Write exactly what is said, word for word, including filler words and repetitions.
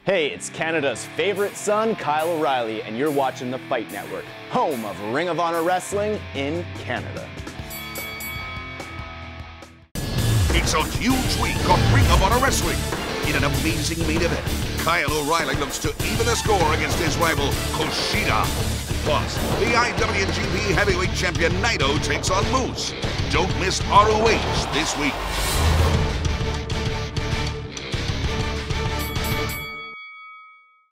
Hey, it's Canada's favorite son, Kyle O'Reilly, and you're watching the Fight Network, home of Ring of Honor Wrestling in Canada. It's a huge week of Ring of Honor Wrestling. In an amazing main event, Kyle O'Reilly looks to even the score against his rival, Kushida. Plus, the I W G P Heavyweight Champion Naito takes on Moose. Don't miss R O H this week.